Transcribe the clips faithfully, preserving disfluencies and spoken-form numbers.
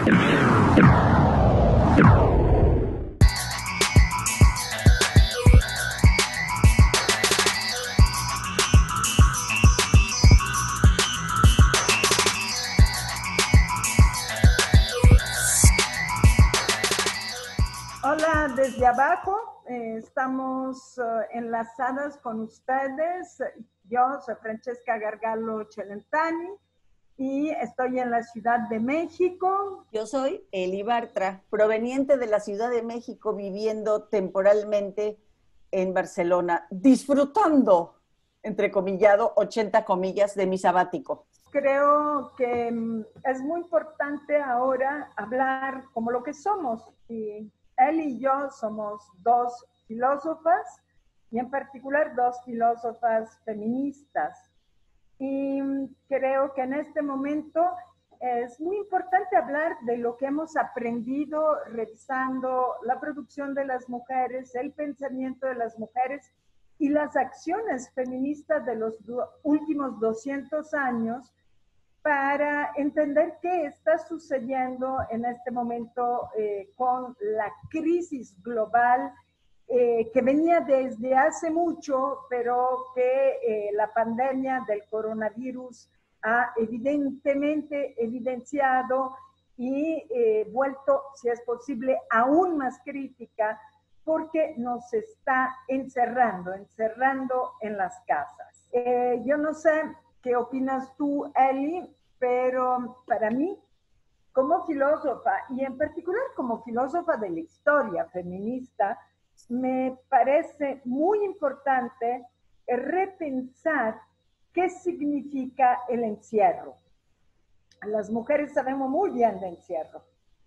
Hola, desde abajo, eh, estamos uh, enlazadas con ustedes. Yo soy Francesca Gargallo Celentani y estoy en la Ciudad de México. Yo soy Eli Bartra, proveniente de la Ciudad de México, viviendo temporalmente en Barcelona, disfrutando, entrecomillado, ochenta comillas, de mi sabático. Creo que um, es muy importante ahora hablar como lo que somos. Y él y yo somos dos filósofas, y en particular dos filósofas feministas. Y creo que en este momento es muy importante hablar de lo que hemos aprendido revisando la producción de las mujeres, el pensamiento de las mujeres y las acciones feministas de los últimos doscientos años, para entender qué está sucediendo en este momento eh, con la crisis global eh, que venía desde hace mucho, pero que eh, la pandemia del coronavirus ha evidentemente evidenciado y eh, vuelto, si es posible, aún más crítica, porque nos está encerrando, encerrando en las casas. Eh, yo no sé qué opinas tú, Eli, pero para mí, como filósofa, y en particular como filósofa de la historia feminista, me parece muy importante repensar qué significa el encierro. Las mujeres sabemos muy bien de encierro,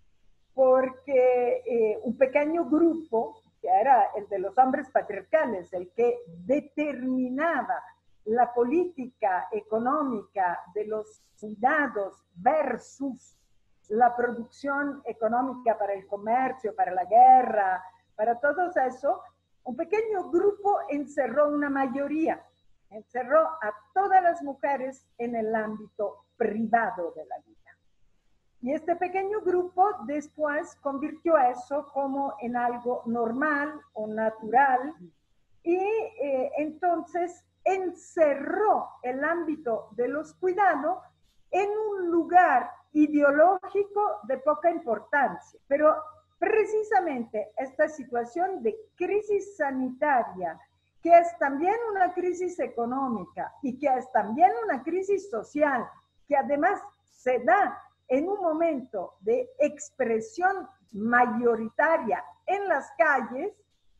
porque eh, un pequeño grupo, que era el de los hombres patriarcales, el que determinaba la política económica de los cuidados versus la producción económica para el comercio, para la guerra, para todo eso, un pequeño grupo encerró una mayoría, encerró a todas las mujeres en el ámbito privado de la vida. Y este pequeño grupo después convirtió eso como en algo normal o natural, y eh, entonces encerró el ámbito de los cuidados en un lugar ideológico de poca importancia. Pero precisamente esta situación de crisis sanitaria, que es también una crisis económica y que es también una crisis social, que además se da en un momento de expresión mayoritaria en las calles,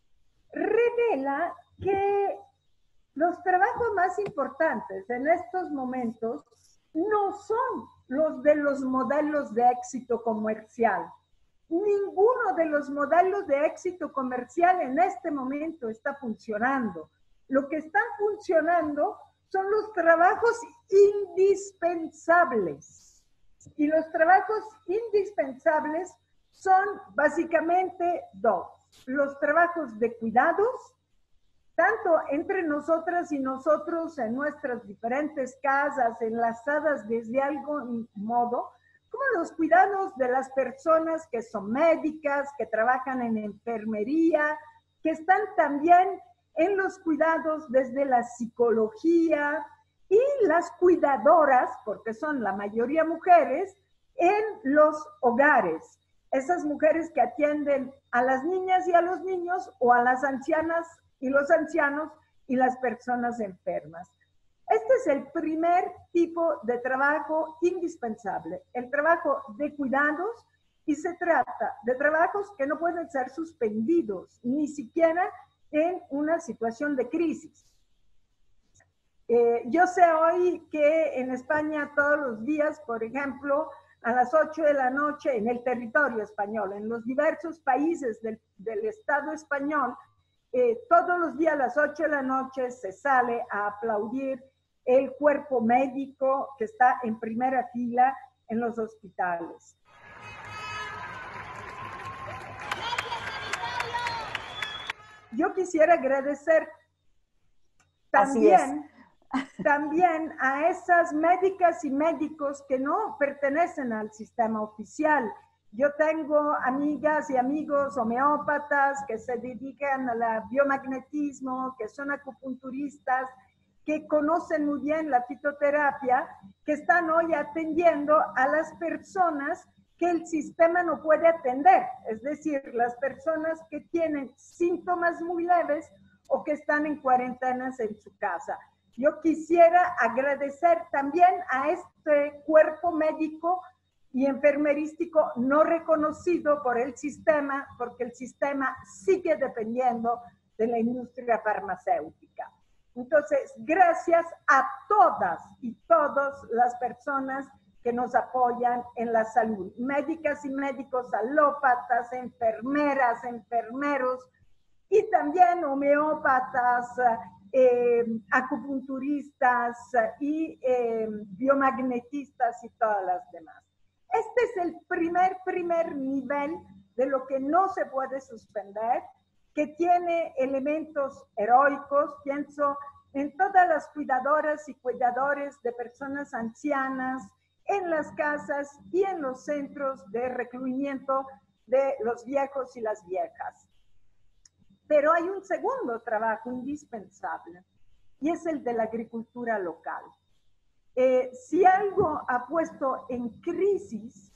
revela que los trabajos más importantes en estos momentos no son los de los modelos de éxito comercial. Ninguno de los modelos de éxito comercial en este momento está funcionando. Lo que están funcionando son los trabajos indispensables. Y los trabajos indispensables son básicamente dos. Los trabajos de cuidados, tanto entre nosotras y nosotros en nuestras diferentes casas, enlazadas desde algún modo, como los cuidados de las personas que son médicas, que trabajan en enfermería, que están también en los cuidados desde la psicología, y las cuidadoras, porque son la mayoría mujeres, en los hogares. Esas mujeres que atienden a las niñas y a los niños, o a las ancianas y los ancianos y las personas enfermas. Este es el primer tipo de trabajo indispensable, el trabajo de cuidados, y se trata de trabajos que no pueden ser suspendidos, ni siquiera en una situación de crisis. Eh, yo sé hoy que en España todos los días, por ejemplo, a las ocho de la noche en el territorio español, en los diversos países del, del Estado español, eh, todos los días a las ocho de la noche se sale a aplaudir el cuerpo médico que está en primera fila en los hospitales. Yo quisiera agradecer también, también a esas médicas y médicos que no pertenecen al sistema oficial, Yo tengo amigas y amigos homeópatas que se dedican al biomagnetismo, que son acupunturistas, que conocen muy bien la fitoterapia, que están hoy atendiendo a las personas que el sistema no puede atender, es decir, las personas que tienen síntomas muy leves o que están en cuarentenas en su casa. Yo quisiera agradecer también a este cuerpo médico y enfermerístico no reconocido por el sistema, porque el sistema sigue dependiendo de la industria farmacéutica. Entonces, gracias a todas y todas las personas que nos apoyan en la salud, médicas y médicos, alópatas, enfermeras, enfermeros, y también homeópatas, eh, acupunturistas y eh, biomagnetistas y todas las demás. Este es el primer, primer nivel de lo que no se puede suspender, que tiene elementos heroicos. Pienso en todas las cuidadoras y cuidadores de personas ancianas, en las casas y en los centros de recluimiento de los viejos y las viejas. Pero hay un segundo trabajo indispensable y es el de la agricultura local. Eh, si algo ha puesto en crisis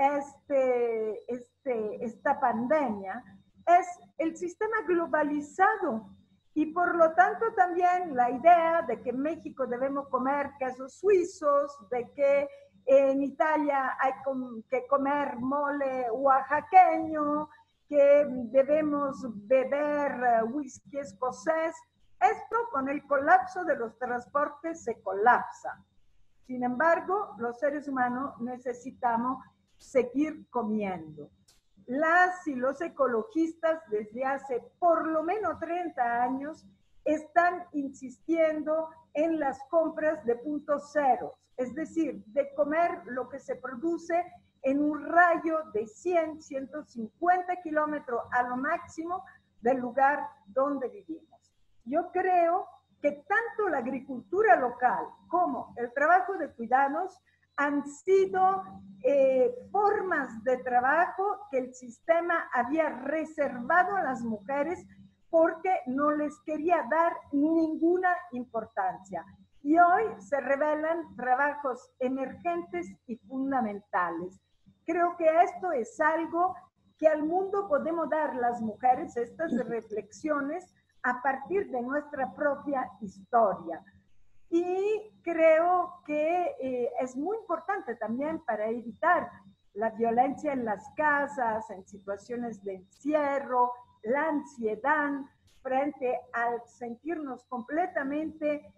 este, este, esta pandemia es el sistema globalizado y por lo tanto también la idea de que en México debemos comer quesos suizos, de que en Italia hay que comer mole oaxaqueño, que debemos beber whisky escocés. Esto con el colapso de los transportes se colapsa. Sin embargo, los seres humanos necesitamos seguir comiendo. Las y los ecologistas desde hace por lo menos treinta años están insistiendo en las compras de punto cero, es decir, de comer lo que se produce en un rayo de cien, ciento cincuenta kilómetros a lo máximo del lugar donde vivimos. Yo creo que tanto la agricultura local como el trabajo de cuidados han sido eh, formas de trabajo que el sistema había reservado a las mujeres porque no les quería dar ninguna importancia. Y hoy se revelan trabajos emergentes y fundamentales. Creo que esto es algo que al mundo podemos dar las mujeres, estas reflexiones, a partir de nuestra propia historia. Y creo que eh, es muy importante también para evitar la violencia en las casas, en situaciones de encierro, la ansiedad frente al sentirnos completamente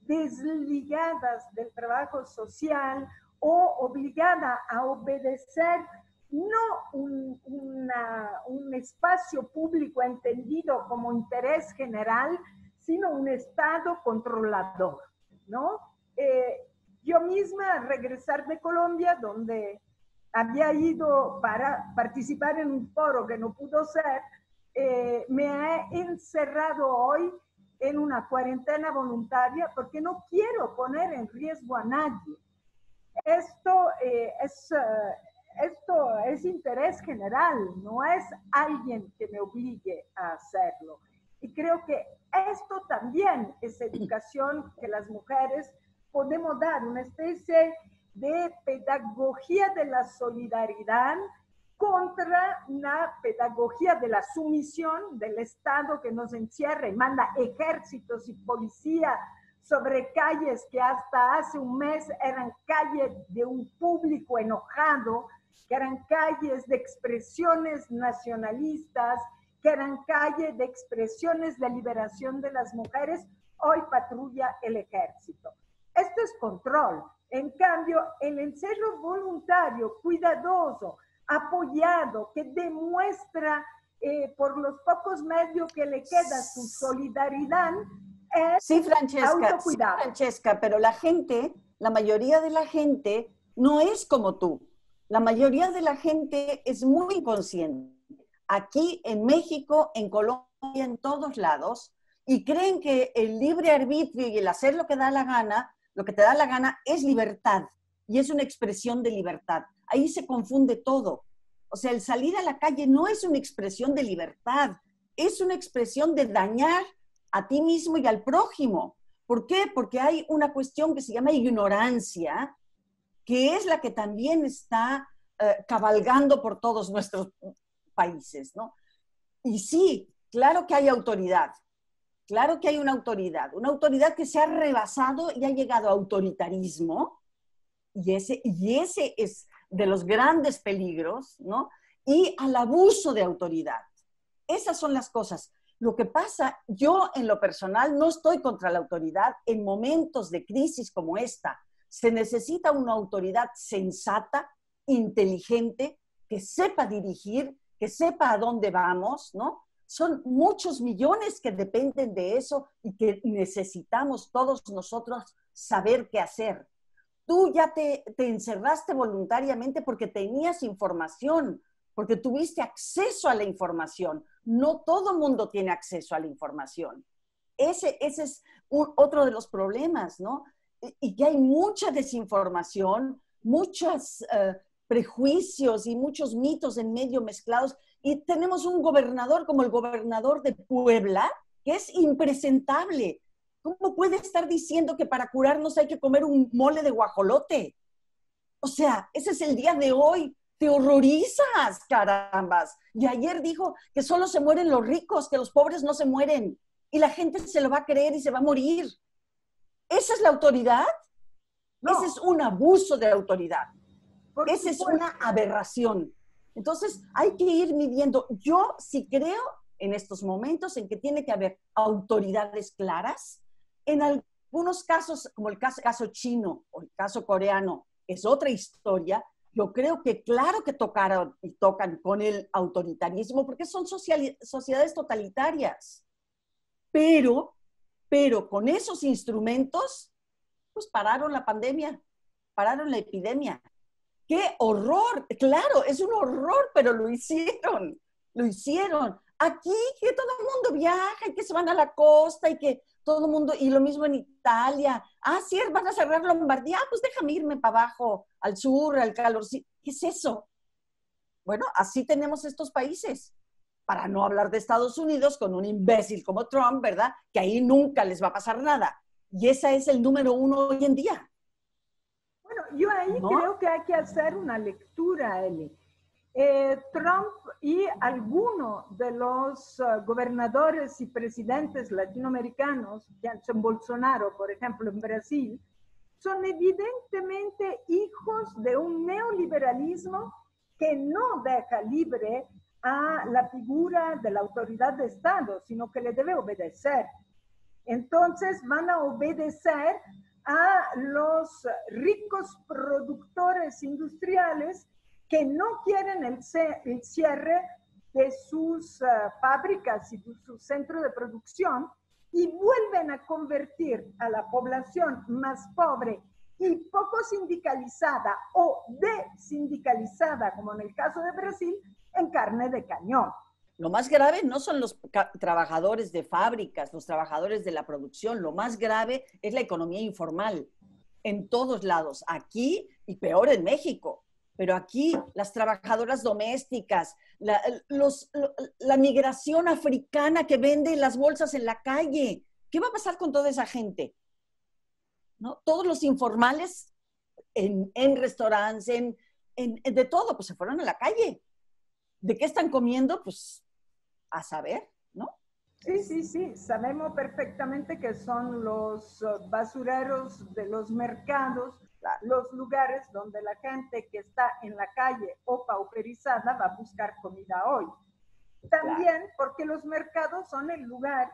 desligadas del trabajo social o obligada a obedecer no un, una, un espacio público entendido como interés general, sino un Estado controlador, ¿no? Eh, yo misma al regresar de Colombia, donde había ido para participar en un foro que no pudo ser, eh, me he encerrado hoy en una cuarentena voluntaria porque no quiero poner en riesgo a nadie. Esto, eh, es, uh, esto es interés general, no es alguien que me obligue a hacerlo. Y creo que esto también es educación que las mujeres podemos dar, una especie de pedagogía de la solidaridad contra la pedagogía de la sumisión del Estado que nos encierra y manda ejércitos y policía sobre calles que hasta hace un mes eran calles de un público enojado, que eran calles de expresiones nacionalistas, que eran calles de expresiones de liberación de las mujeres. Hoy patrulla el ejército. Esto es control. En cambio, el encierro voluntario, cuidadoso, apoyado, que demuestra eh, por los pocos medios que le queda su solidaridad, es sí, Francesca, sí, Francesca, pero la gente, la mayoría de la gente no es como tú. La mayoría de la gente es muy inconsciente. Aquí en México, en Colombia, en todos lados, y creen que el libre arbitrio y el hacer lo que da la gana, lo que te da la gana es libertad, y es una expresión de libertad. Ahí se confunde todo. O sea, el salir a la calle no es una expresión de libertad, es una expresión de dañar a ti mismo y al prójimo. ¿Por qué? Porque hay una cuestión que se llama ignorancia, que es la que también está eh, cabalgando por todos nuestros países, ¿no? Y sí, claro que hay autoridad, claro que hay una autoridad, una autoridad que se ha rebasado y ha llegado a autoritarismo, y ese, y ese es de los grandes peligros, ¿no? Y al abuso de autoridad. Esas son las cosas. Lo que pasa, yo en lo personal no estoy contra la autoridad en momentos de crisis como esta. Se necesita una autoridad sensata, inteligente, que sepa dirigir, que sepa a dónde vamos, ¿no? Son muchos millones que dependen de eso y que necesitamos todos nosotros saber qué hacer. Tú ya te, te encerraste voluntariamente porque tenías información, porque tuviste acceso a la información. No todo mundo tiene acceso a la información. Ese, ese es un, otro de los problemas, ¿no? Y, y que hay mucha desinformación, muchos uh, prejuicios y muchos mitos en medio mezclados. Y tenemos un gobernador como el gobernador de Puebla, que es impresentable. ¿Cómo puede estar diciendo que para curarnos hay que comer un mole de guajolote? O sea, ese es el día de hoy. Te horrorizas, carambas. Y ayer dijo que solo se mueren los ricos, que los pobres no se mueren. Y la gente se lo va a creer y se va a morir. ¿Esa es la autoridad? No. Ese es un abuso de autoridad. Esa es una aberración. Entonces, hay que ir midiendo. Yo sí creo en estos momentos en que tiene que haber autoridades claras. En algunos casos, como el caso, caso chino o el caso coreano, es otra historia. Yo creo que claro que tocaron y tocan con el autoritarismo porque son social, sociedades totalitarias. Pero, pero con esos instrumentos, pues pararon la pandemia, pararon la epidemia. ¡Qué horror! Claro, es un horror, pero lo hicieron, lo hicieron. Aquí que todo el mundo viaja y que se van a la costa y que todo el mundo, y lo mismo en Italia. Ah, sí, van a cerrar Lombardía, ah, pues déjame irme para abajo, al sur, al calor. ¿Qué es eso? Bueno, así tenemos estos países. Para no hablar de Estados Unidos con un imbécil como Trump, ¿verdad? Que ahí nunca les va a pasar nada. Y ese es el número uno hoy en día. Bueno, yo ahí ¿no? creo que hay que hacer una lectura, Eli. Eh, Trump y algunos de los uh, gobernadores y presidentes latinoamericanos, Jair Bolsonaro, por ejemplo, en Brasil, son evidentemente hijos de un neoliberalismo que no deja libre a la figura de la autoridad de Estado, sino que le debe obedecer. Entonces van a obedecer a los ricos productores industriales que no quieren el, el cierre de sus uh, fábricas y de su centro de producción y vuelven a convertir a la población más pobre y poco sindicalizada o desindicalizada, como en el caso de Brasil, en carne de cañón. Lo más grave no son los trabajadores de fábricas, los trabajadores de la producción. Lo más grave es la economía informal en todos lados, aquí y peor en México. Pero aquí las trabajadoras domésticas, la, los, la migración africana que vende las bolsas en la calle. ¿Qué va a pasar con toda esa gente? ¿No? Todos los informales en, en restaurantes, en, en, en de todo, pues se fueron a la calle. ¿De qué están comiendo? Pues a saber, ¿no? Sí, sí, sí. Sabemos perfectamente que son los basureros de los mercados, los lugares donde la gente que está en la calle o pauperizada va a buscar comida hoy. También claro. Porque los mercados son el lugar,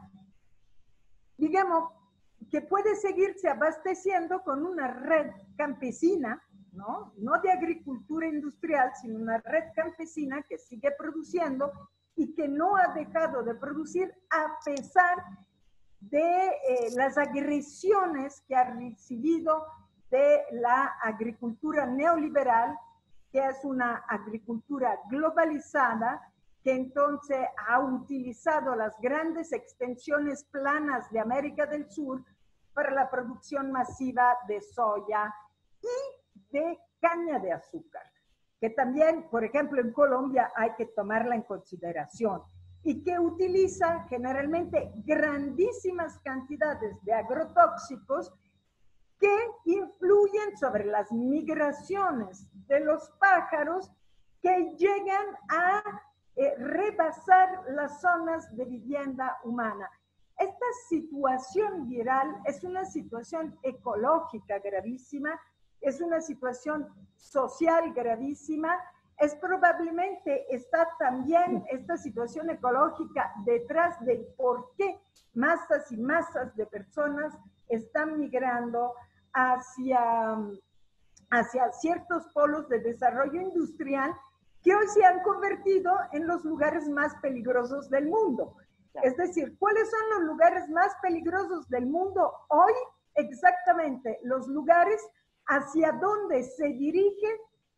digamos, que puede seguirse abasteciendo con una red campesina, ¿no? No de agricultura industrial, sino una red campesina que sigue produciendo y que no ha dejado de producir a pesar de eh, las agresiones que ha recibido de la agricultura neoliberal, que es una agricultura globalizada, que entonces ha utilizado las grandes extensiones planas de América del Sur para la producción masiva de soya y de caña de azúcar. que también, por ejemplo, en Colombia hay que tomarla en consideración y que utiliza generalmente grandísimas cantidades de agrotóxicos que influyen sobre las migraciones de los pájaros que llegan a eh, rebasar las zonas de vivienda humana. Esta situación viral es una situación ecológica gravísima, es una situación social gravísima, es probablemente está también esta situación ecológica detrás del por qué masas y masas de personas están migrando hacia, hacia ciertos polos de desarrollo industrial que hoy se han convertido en los lugares más peligrosos del mundo. Es decir, ¿cuáles son los lugares más peligrosos del mundo hoy? Exactamente, los lugares hacia donde se dirigen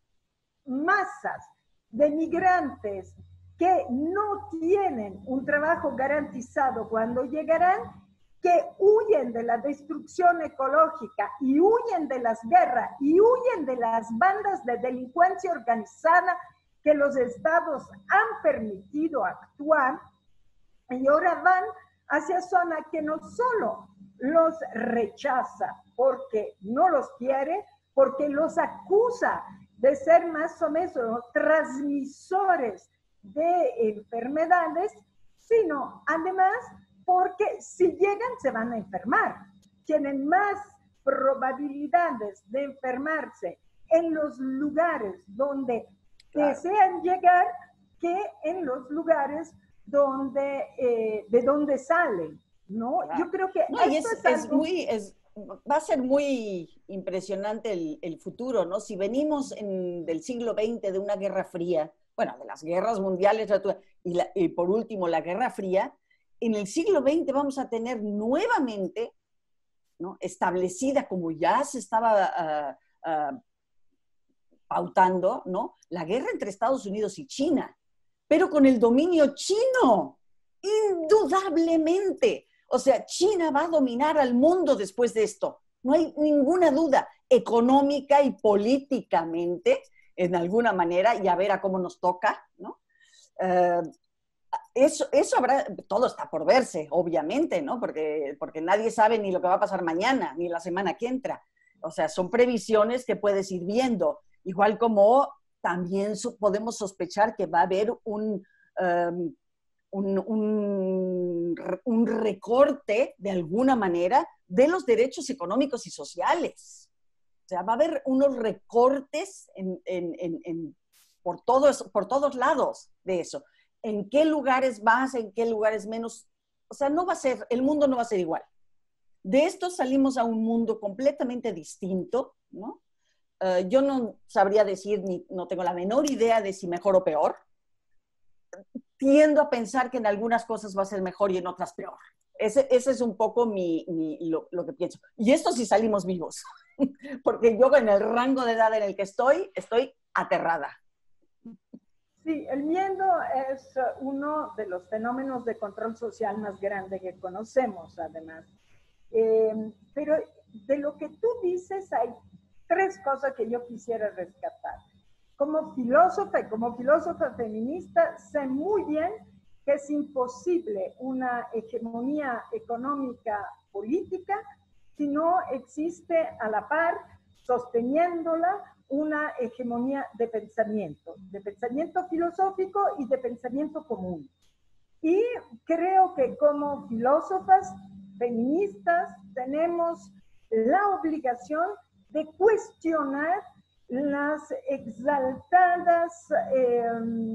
masas de migrantes que no tienen un trabajo garantizado cuando llegarán, que huyen de la destrucción ecológica y huyen de las guerras y huyen de las bandas de delincuencia organizada que los estados han permitido actuar, y ahora van hacia zona que no solo los rechaza porque no los quiere, porque los acusa de ser más o menos transmisores de enfermedades, sino además porque si llegan se van a enfermar. Tienen más probabilidades de enfermarse en los lugares donde claro. desean llegar que en los lugares donde, eh, de donde salen, ¿no? Claro. Yo creo que no, esto y es, es, es algo... muy, es, va a ser muy impresionante el, el futuro, ¿no? Si venimos en, del siglo veinte de una guerra fría, bueno, de las guerras mundiales, y, la, y por último la Guerra Fría, en el siglo veinte vamos a tener nuevamente, ¿no?, establecida, como ya se estaba uh, uh, pautando, ¿no?, la guerra entre Estados Unidos y China, pero con el dominio chino, indudablemente. O sea, China va a dominar al mundo después de esto. No hay ninguna duda, económica y políticamente, en alguna manera, y a ver a cómo nos toca, ¿no? Uh, eso, eso habrá, todo está por verse, obviamente, ¿no? Porque, porque nadie sabe ni lo que va a pasar mañana, ni la semana que entra. O sea, son previsiones que puedes ir viendo. Igual como también podemos sospechar que va a haber un, um, un, un, un recorte, de alguna manera, de los derechos económicos y sociales. O sea, va a haber unos recortes en, en, en, en, por, todos, por todos lados de eso. En qué lugares más, en qué lugares menos. O sea, no va a ser, el mundo no va a ser igual. De esto salimos a un mundo completamente distinto, ¿no? Uh, yo no sabría decir, ni no tengo la menor idea de si mejor o peor. Tiendo a pensar que en algunas cosas va a ser mejor y en otras peor. Ese, ese es un poco mi, mi, lo, lo que pienso. Y esto sí salimos vivos, porque yo en el rango de edad en el que estoy, estoy aterrada. Sí, el miedo es uno de los fenómenos de control social más grande que conocemos, además. Eh, pero de lo que tú dices hay tres cosas que yo quisiera rescatar. Como filósofa y como filósofa feminista, sé muy bien que es imposible una hegemonía económica política si no existe a la par, sosteniéndola, una hegemonía de pensamiento, de pensamiento filosófico y de pensamiento común. Y creo que como filósofas feministas tenemos la obligación de cuestionar las exaltadas eh,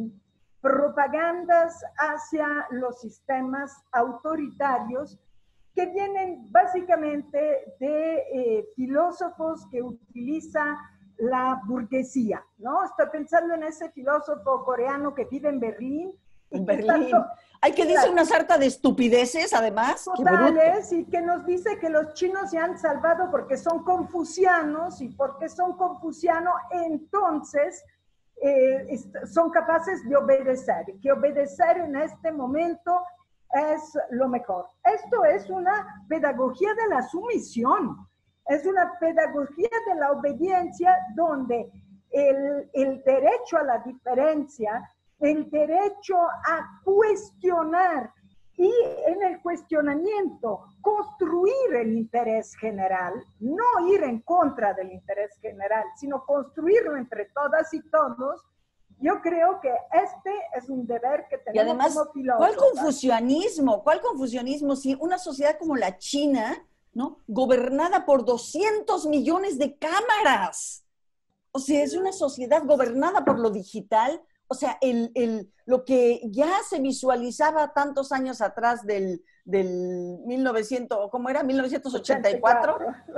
propagandas hacia los sistemas autoritarios que vienen básicamente de eh, filósofos que utilizan la burguesía, ¿no? Estoy pensando en ese filósofo coreano que vive en Berlín. En Berlín. Hay que dice una sarta de estupideces, además. Totales, y que nos dice que los chinos se han salvado porque son confucianos, y porque son confucianos, entonces eh, son capaces de obedecer, y que obedecer en este momento es lo mejor. Esto es una pedagogía de la sumisión, es una pedagogía de la obediencia donde el, el derecho a la diferencia, el derecho a cuestionar y en el cuestionamiento construir el interés general, no ir en contra del interés general, sino construirlo entre todas y todos. Yo creo que este es un deber que tenemos y además, como filósofos. ¿cuál confusionismo? ¿Cuál confusionismo? Si una sociedad como la China, ¿no? Gobernada por doscientos millones de cámaras. O sea, es una sociedad gobernada por lo digital. O sea, el, el, lo que ya se visualizaba tantos años atrás del, del mil novecientos, ¿cómo era? mil novecientos ochenta y cuatro,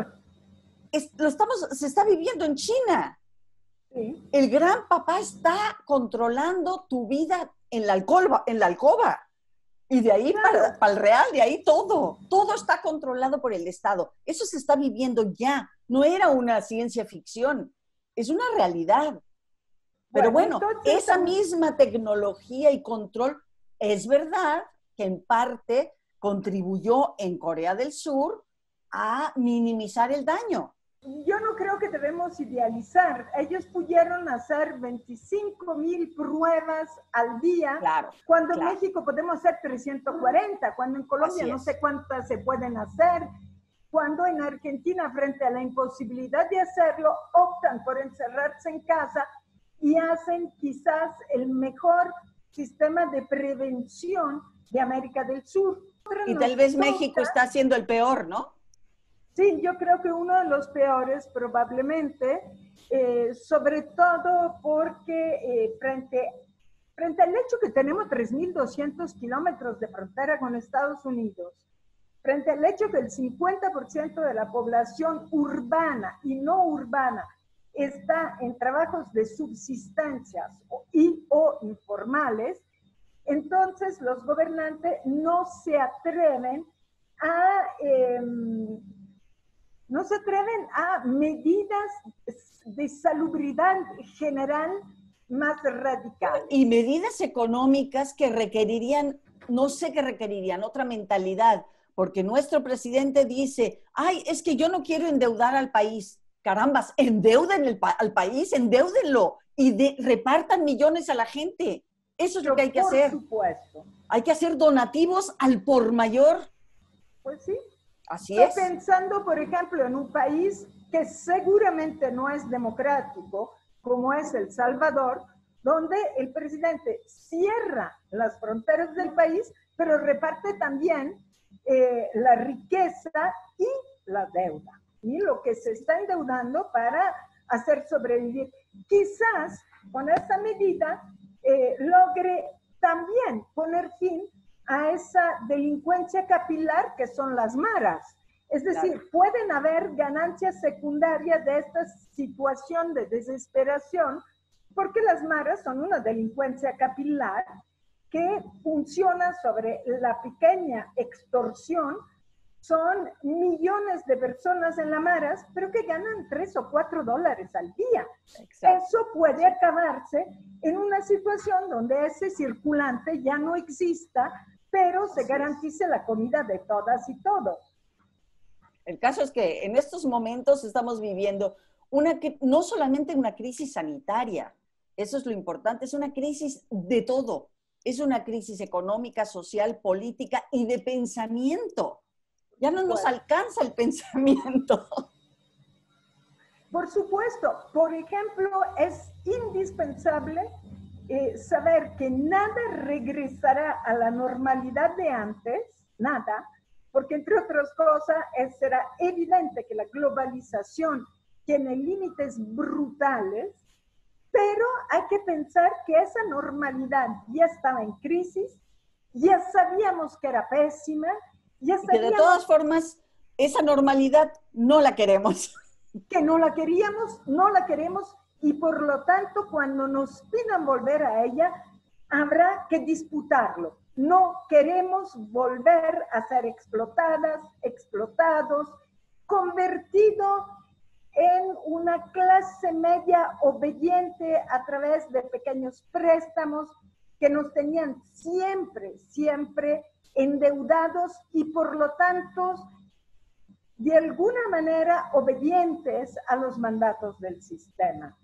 es, lo estamos, se está viviendo en China. Sí. El gran papá está controlando tu vida en la alcoba, en la alcoba. Y de ahí claro. para, para el real, de ahí todo. Todo está controlado por el Estado. Eso se está viviendo ya. No era una ciencia ficción. Es una realidad. Pero bueno, bueno entonces, esa misma tecnología y control es verdad que en parte contribuyó en Corea del Sur a minimizar el daño. Yo no creo que debemos idealizar. Ellos pudieron hacer veinticinco mil pruebas al día, claro, cuando claro. en México podemos hacer trescientos cuarenta, cuando en Colombia no sé cuántas se pueden hacer, cuando en Argentina, frente a la imposibilidad de hacerlo, optan por encerrarse en casa y hacen quizás el mejor sistema de prevención de América del Sur. Y tal vez México está haciendo el peor, ¿no? Sí, yo creo que uno de los peores probablemente, eh, sobre todo porque eh, frente, frente al hecho que tenemos tres mil doscientos kilómetros de frontera con Estados Unidos, frente al hecho que el cincuenta por ciento de la población urbana y no urbana está en trabajos de subsistencias y o informales, entonces los gobernantes no se atreven a... Eh, no se atreven a medidas de salubridad general más radicales. Y medidas económicas que requerirían, no sé qué requerirían, otra mentalidad, porque nuestro presidente dice, ay, es que yo no quiero endeudar al país. Carambas, endeuden el pa- al país, endeúdenlo y de, repartan millones a la gente. Eso es lo que hay que por hacer. Por supuesto. Hay que hacer donativos al por mayor. Pues sí. Así Estoy es. pensando, por ejemplo, en un país que seguramente no es democrático, como es El Salvador, donde el presidente cierra las fronteras del país, pero reparte también eh, la riqueza y la deuda, y lo que se está endeudando para hacer sobrevivir. Quizás con esa medida eh, logre también poner fin a esa delincuencia capilar que son las maras. Es decir, claro. pueden haber ganancias secundarias de esta situación de desesperación, porque las maras son una delincuencia capilar que funciona sobre la pequeña extorsión. Son millones de personas en las maras, pero que ganan tres o cuatro dólares al día. Exacto. Eso puede acabarse en una situación donde ese circulante ya no exista, pero se garantice la comida de todas y todos. El caso es que en estos momentos estamos viviendo una, no solamente una crisis sanitaria, eso es lo importante, es una crisis de todo. Es una crisis económica, social, política y de pensamiento. Ya no nos bueno. alcanza el pensamiento. Por supuesto. Por ejemplo, es indispensable eh, saber que nada regresará a la normalidad de antes, nada, porque entre otras cosas es, será evidente que la globalización tiene límites brutales, pero hay que pensar que esa normalidad ya estaba en crisis, ya sabíamos que era pésima, ya sabíamos... Y que de todas formas, esa normalidad no la queremos. Que no la queríamos, no la queremos, y por lo tanto, cuando nos pidan volver a ella, habrá que disputarlo. No queremos volver a ser explotadas, explotados, convertido en una clase media obediente a través de pequeños préstamos que nos tenían siempre, siempre endeudados y por lo tanto, de alguna manera, obedientes a los mandatos del sistema.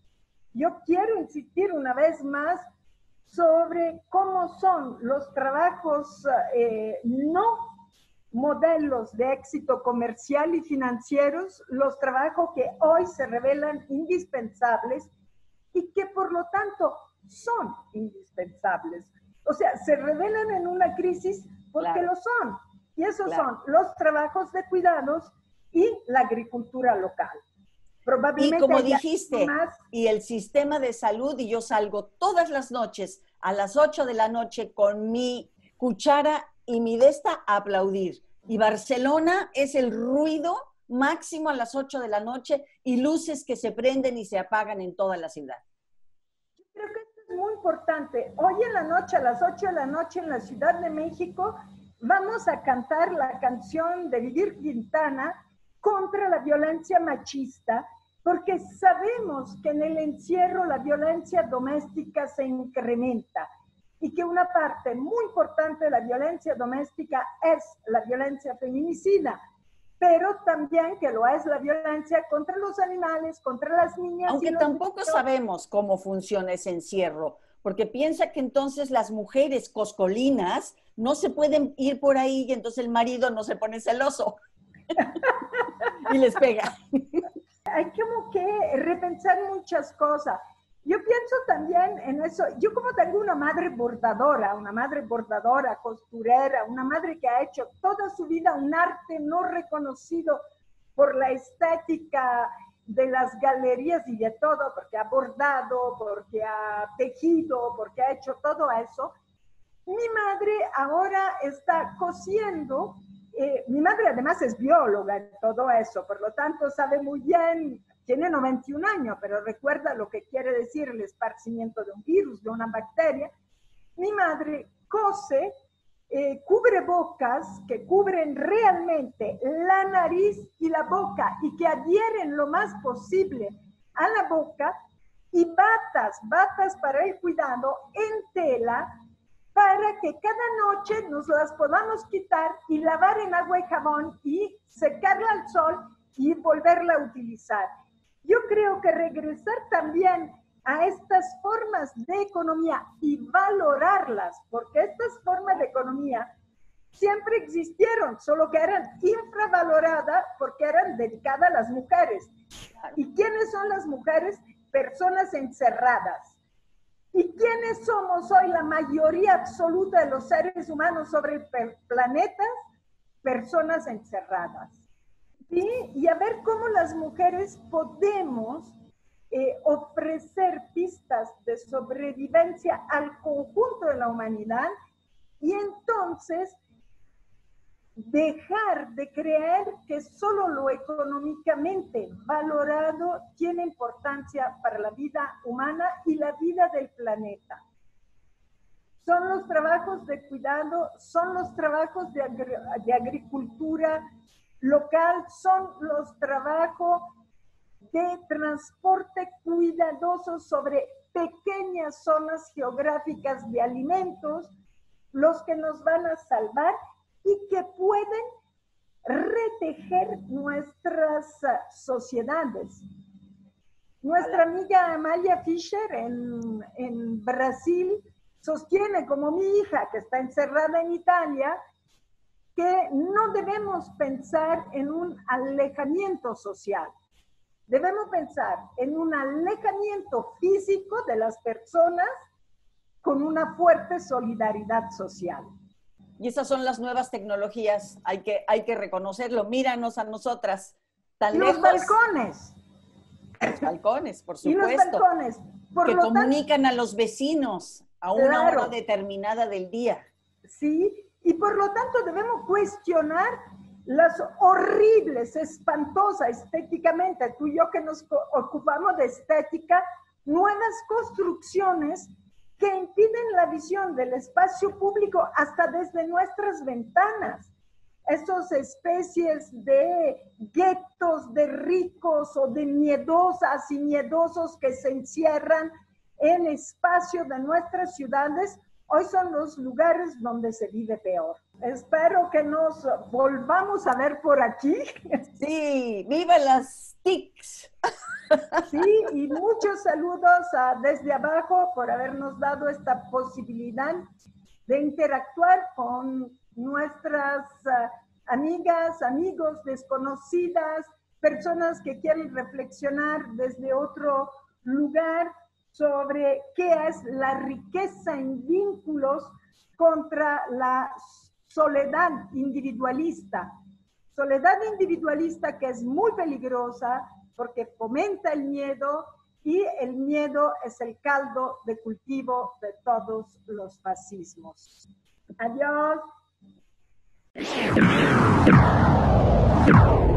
yo quiero insistir una vez más sobre cómo son los trabajos eh, no modelos de éxito comercial y financieros, los trabajos que hoy se revelan indispensables y que por lo tanto son indispensables. O sea, se revelan en una crisis porque claro. lo son. Y esos claro. son los trabajos de cuidados y la agricultura local. Probablemente y como dijiste, más... y el sistema de salud, y yo salgo todas las noches a las ocho de la noche con mi cuchara y mi desta a aplaudir. Y Barcelona es el ruido máximo a las ocho de la noche y luces que se prenden y se apagan en toda la ciudad. Yo creo que esto es muy importante. Hoy en la noche, a las ocho de la noche en la Ciudad de México, vamos a cantar la canción de Vivir Quintana contra la violencia machista, porque sabemos que en el encierro la violencia doméstica se incrementa y que una parte muy importante de la violencia doméstica es la violencia feminicida, pero también que lo es la violencia contra los animales, contra las niñas. Aunque tampoco niños. sabemos cómo funciona ese encierro, porque piensa que entonces las mujeres coscolinas no se pueden ir por ahí y entonces el marido no se pone celoso y les pega. Hay como que repensar muchas cosas. Yo pienso también en eso, yo como tengo una madre bordadora, una madre bordadora, costurera, una madre que ha hecho toda su vida un arte no reconocido por la estética de las galerías y de todo, porque ha bordado, porque ha tejido, porque ha hecho todo eso. Mi madre ahora está cosiendo, eh, mi madre además es bióloga en todo eso, por lo tanto sabe muy bien. Tiene noventa y un años, pero recuerda lo que quiere decir el esparcimiento de un virus, de una bacteria. Mi madre cose eh, cubrebocas que cubren realmente la nariz y la boca y que adhieren lo más posible a la boca, y batas, batas para el cuidado en tela, para que cada noche nos las podamos quitar y lavar en agua y jabón y secarla al sol y volverla a utilizar. Yo creo que regresar también a estas formas de economía y valorarlas, porque estas formas de economía siempre existieron, solo que eran infravaloradas porque eran dedicadas a las mujeres. ¿Y quiénes son las mujeres? Personas encerradas. ¿Y quiénes somos hoy la mayoría absoluta de los seres humanos sobre el planeta? Personas encerradas. ¿Sí? Y a ver cómo las mujeres podemos eh, ofrecer pistas de sobrevivencia al conjunto de la humanidad y entonces dejar de creer que solo lo económicamente valorado tiene importancia para la vida humana y la vida del planeta. Son los trabajos de cuidado, son los trabajos de, agri de agricultura local, son los trabajos de transporte cuidadoso sobre pequeñas zonas geográficas de alimentos, los que nos van a salvar y que pueden retejer nuestras sociedades. Nuestra amiga Amalia Fischer en, en Brasil sostiene, como mi hija que está encerrada en Italia, que no debemos pensar en un alejamiento social. Debemos pensar en un alejamiento físico de las personas con una fuerte solidaridad social. Y esas son las nuevas tecnologías, hay que, hay que reconocerlo. Míranos a nosotras, tan y lejos. Los balcones. Los balcones, por supuesto. Y los balcones. Por que lo comunican tanto, a los vecinos a una claro, hora determinada del día. Sí, y por lo tanto debemos cuestionar las horribles, espantosas estéticamente, tú y yo que nos ocupamos de estética, nuevas construcciones que impiden la visión del espacio público hasta desde nuestras ventanas. Esas especies de guetos de ricos o de miedosas y miedosos que se encierran en espacio de nuestras ciudades hoy son los lugares donde se vive peor. Espero que nos volvamos a ver por aquí. Sí, ¡viva las T I Cs! Sí, y muchos saludos a Desde Abajo por habernos dado esta posibilidad de interactuar con nuestras uh, amigas, amigos, desconocidas, personas que quieren reflexionar desde otro lugar sobre qué es la riqueza en vínculos contra la soledad individualista. Soledad individualista que es muy peligrosa porque fomenta el miedo y el miedo es el caldo de cultivo de todos los fascismos. Adiós.